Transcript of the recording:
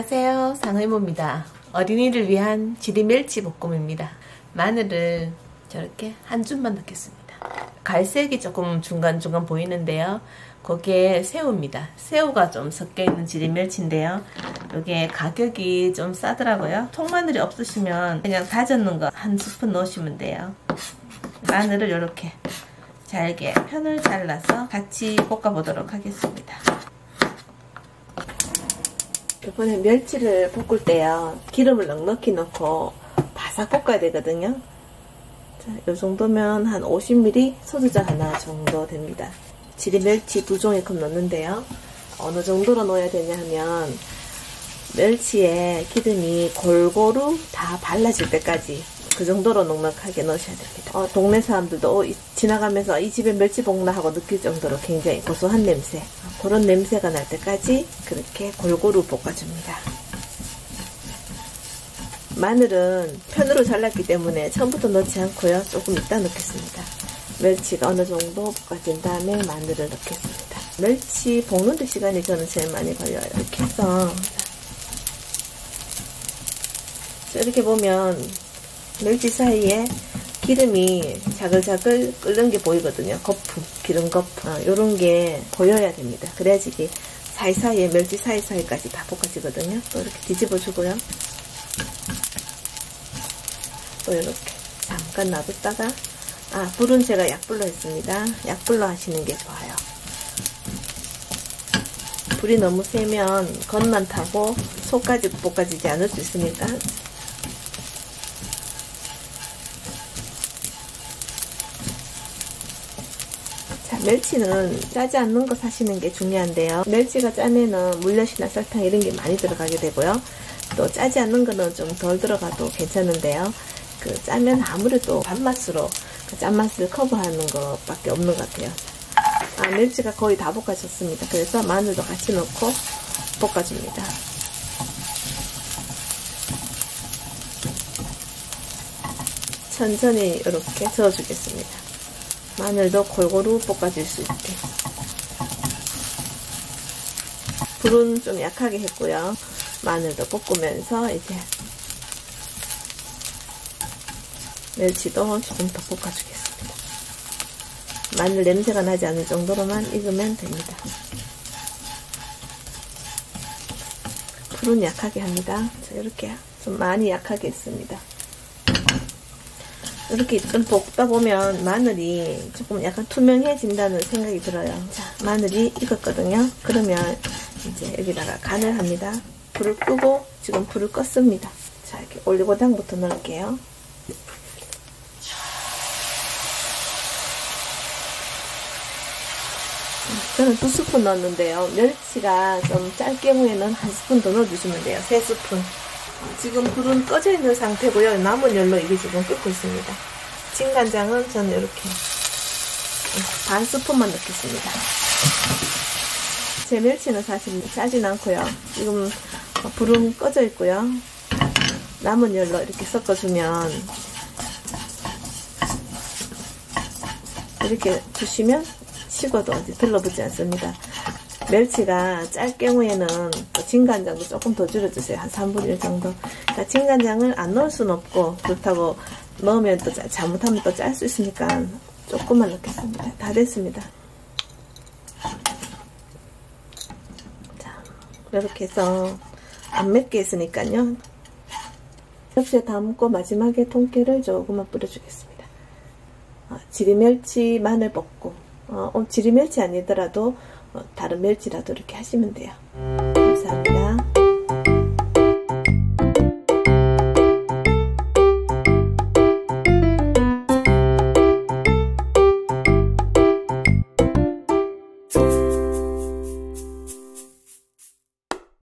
안녕하세요, 상의모입니다. 어린이를 위한 지리멸치 볶음입니다. 마늘을 저렇게 한 줌만 넣겠습니다. 갈색이 조금 중간중간 보이는데요, 거기에 새우입니다. 새우가 좀 섞여있는 지리멸치인데요, 이게 가격이 좀 싸더라고요. 통마늘이 없으시면 그냥 다졌는 거 한 스푼 넣으시면 돼요. 마늘을 이렇게 잘게 편을 잘라서 같이 볶아보도록 하겠습니다. 이번에 멸치를 볶을 때요, 기름을 넉넉히 넣고 바삭 볶아야 되거든요. 자, 이 정도면 한 50ml 소주잔 하나 정도 됩니다. 지리멸치 2종이컵 넣는데요, 어느 정도로 넣어야 되냐 하면 멸치에 기름이 골고루 다 발라질 때까지 그 정도로 넉넉하게 넣으셔야 됩니다. 동네 사람들도 지나가면서 이 집에 멸치 볶나 하고 느낄 정도로 굉장히 고소한 냄새, 그런 냄새가 날 때까지 그렇게 골고루 볶아줍니다. 마늘은 편으로 잘랐기 때문에 처음부터 넣지 않고요, 조금 이따 넣겠습니다. 멸치가 어느 정도 볶아진 다음에 마늘을 넣겠습니다. 멸치 볶는 데 시간이 저는 제일 많이 걸려요. 이렇게 해서 이렇게 보면 멸치 사이에 기름이 자글자글 끓는 게 보이거든요. 거품, 기름 거품, 요런 게 보여야 됩니다. 그래야지 이게 사이사이에 멸치 사이사이까지 다 볶아지거든요. 또 이렇게 뒤집어 주고요, 또 이렇게 잠깐 놔뒀다가, 불은 제가 약불로 했습니다. 약불로 하시는 게 좋아요. 불이 너무 세면 겉만 타고 속까지 볶아지지 않을 수 있으니까. 자, 멸치는 짜지 않는 거 사시는 게 중요한데요, 멸치가 짜면은 물엿이나 설탕 이런 게 많이 들어가게 되고요, 또 짜지 않는 거는 좀 덜 들어가도 괜찮은데요, 짜면 아무래도 밥맛으로 그 짠맛을 커버하는 것밖에 없는 것 같아요. 멸치가 거의 다 볶아졌습니다. 그래서 마늘도 같이 넣고 볶아줍니다. 천천히 이렇게 저어주겠습니다. 마늘도 골고루 볶아줄 수 있게. 불은 좀 약하게 했고요, 마늘도 볶으면서 이제 멸치도 조금 더 볶아주겠습니다. 마늘 냄새가 나지 않을 정도로만 익으면 됩니다. 불은 약하게 합니다. 자, 이렇게 좀 많이 약하게 했습니다. 이렇게 좀 볶다 보면 마늘이 조금 약간 투명해진다는 생각이 들어요. 자, 마늘이 익었거든요. 그러면 이제 여기다가 간을 합니다. 불을 끄고 지금 불을 껐습니다. 자, 이렇게 올리고당부터 넣을게요. 저는 2스푼 넣었는데요, 멸치가 좀 짤 경우에는 1스푼 더 넣어주시면 돼요. 3스푼. 지금 불은 꺼져 있는 상태고요, 남은 열로 이게 지금 끓고 있습니다. 진간장은 저는 이렇게 반 스푼만 넣겠습니다. 제 멸치는 사실 짜진 않고요, 지금 불은 꺼져 있고요, 남은 열로 이렇게 섞어주면, 이렇게 두시면 식어도 이제 들러붙지 않습니다. 멸치가 짤 경우에는 진간장도 조금 더 줄여주세요. 한 3분의 1 정도. 그러니까 진간장을 안 넣을 수는 없고, 그렇다고 넣으면 또 잘못하면 또 짤 수 있으니까 조금만 넣겠습니다. 다 됐습니다. 자, 이렇게 해서 안 맵게 했으니까요, 접시에 담고 마지막에 통깨를 조금만 뿌려주겠습니다. 지리멸치 마늘볶음. 지리멸치 아니더라도 다른 멸치라도 이렇게 하시면 돼요. 감사합니다.